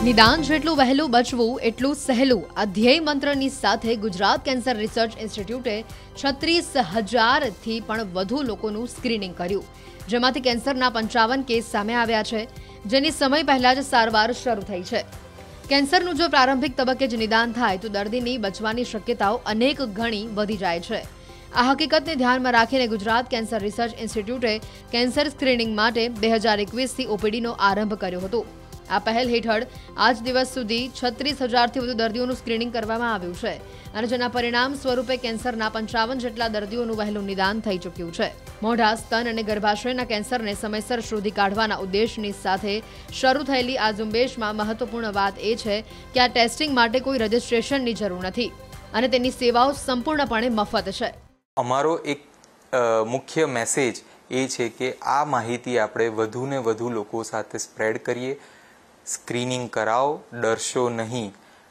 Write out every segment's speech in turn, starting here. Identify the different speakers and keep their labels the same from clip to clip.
Speaker 1: નિદાન જેટલું વહેલું બચવું એટલું સહેલું આ ધ્યેય મંત્રની સાથે ગુજરાત કેન્સર રિસર્ચ ઇન્સ્ટિટ્યૂટે 36,000થી પણ વધુ લોકોનું સ્ક્રીનિંગ કર્યું, જેમાંથી કેન્સરના 55 કેસ સામે આવ્યા છે, જેની સમય પહેલા જ સારવાર શરૂ થઈ છે। કેન્સરનું જો પ્રારંભિક તબક્કે જ નિદાન થાય તો દર્દીની બચવાની શક્યતાઓ અનેક ગણી વધી જાય છે। આ હકીકતને ધ્યાનમાં રાખીને ગુજરાત કેન્સર રિસર્ચ ઇન્સ્ટિટ્યૂટે કેન્સર સ્ક્રીનિંગ માટે 2021થી ઓપીડીનો આરંભ કર્યો હતો। આ પહેલ હેઠળ આજ દિવસ સુધી 36,000થી વધુ દર્દીઓનું સ્ક્રીનિંગ કરવામાં આવ્યું છે અને જેના પરિણામ સ્વરૂપે કેન્સરના 55 જેટલા દર્દીઓનું વહેલું નિદાન થઈ ચૂક્યું છે। મોઢા, સ્તન અને ગર્ભાશયના કેન્સરને સમયસર શોધી કાઢવાના ઉદ્દેશની સાથે શરૂ થયેલી આ ઝુંબેશમાં મહત્વપૂર્ણ વાત એ છે કે આ ટેસ્ટિંગ માટે કોઈ રજિસ્ટ્રેશનની જરૂર નથી અને તેની સેવાઓ સંપૂર્ણપણે મફત છે।
Speaker 2: અમારો એક મુખ્ય મેસેજ એ છે કે આ માહિતી આપણે વધુને વધુ લોકો સાથે સ્પ્રેડ કરીએ। સ્ક્રીનિંગ કરાવો, ડરશો નહીં।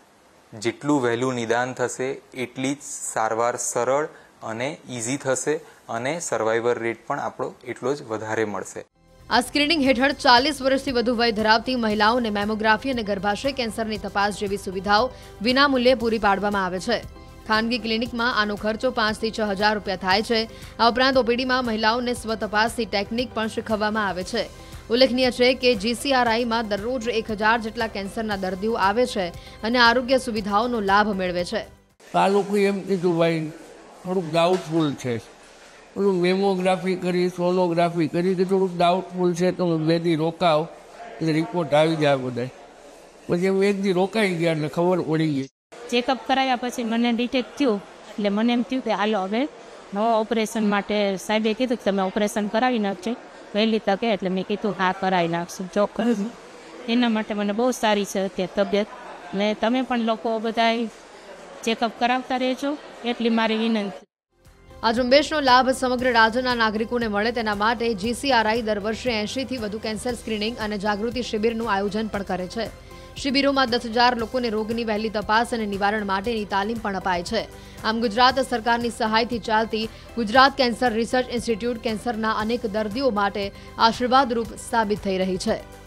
Speaker 2: જેટલું વહેલું નિદાન થશે એટલી જ સારવાર સરળ અને ઇઝી થશે અને સર્વાઈવર રેટ પણ આપણો એટલો જ વધારે મળશે।
Speaker 1: આ સ્ક્રીનિંગ હેઠળ 40 વર્ષથી વધુ વય ધરાવતી મહિલાઓને મેમોગ્રાફી અને ગર્ભાશય કેન્સરની તપાસ જેવી સુવિધાઓ વિનામૂલ્યે પૂરી પાડવામાં આવે છે। ખાનગી ક્લિનિકમાં આનો ખર્ચો 5,000 થી 6,000 રૂપિયા થાય છે। આ ઉપરાંત ઓપીડીમાં મહિલાઓને સ્વતપાસની ટેકનિક પણ શીખવવામાં આવે છે। ઉલ્લેખનીય છે કે જીસીઆરઆઈમાં દરરોજ 1,000 જેટલા કેન્સરના દર્દીઓ આવે છે અને આરોગ્ય સુવિધાઓનો લાભ મેળવે છે।
Speaker 3: આ લોકો એમ કીધું ભાઈ થોડુંક ડાઉટફુલ છે, થોડું મેમોગ્રાફી કરી, સોનોગ્રાફી કરી કે થોડુંક ડાઉટફુલ છે, તમે 2 દી રોકાવ એટલે રિપોર્ટ આવી જાય બધા। પછી એમ 1 દી રોકાઈ ગયા એટલે ખબર પડી ગઈ।
Speaker 4: ચેકઅપ કરાવ્યા પછી મને ડિટેક્ટ થયું એટલે મને એમ થયું કે હાલો હવે ઓપરેશન માટે સાહેબે કીધું કે તમે ઓપરેશન કરાવી નાખજો વહેલી તકે, એટલે મેં કીધું હા કરાવી નાખશું ચોક્કસ। એના માટે મને બહુ સારી છે અત્યારે તબિયત, ને તમે પણ લોકો બધા ચેકઅપ કરાવતા રહેજો એટલી મારી વિનંતી।
Speaker 1: આ ઝુંબેશનો લાભ સમગ્ર રાજ્યના નાગરિકોને મળે તેના માટે જીસીઆરઆઈ દર વર્ષે 80થી વધુ કેન્સર સ્ક્રીનિંગ અને જાગૃતિ શિબિરનું આયોજન પણ કરે છે। શિબિરોમાં 10,000 લોકોને રોગની વહેલી તપાસ અને નિવારણ માટેની તાલીમ પણ અપાય છે। આમ ગુજરાત સરકારની સહાયથી ચાલતી ગુજરાત કેન્સર રિસર્ચ ઇન્સ્ટિટ્યૂટ કેન્સરના અનેક દર્દીઓ માટે આશીર્વાદરૂપ સાબિત થઈ રહી છે।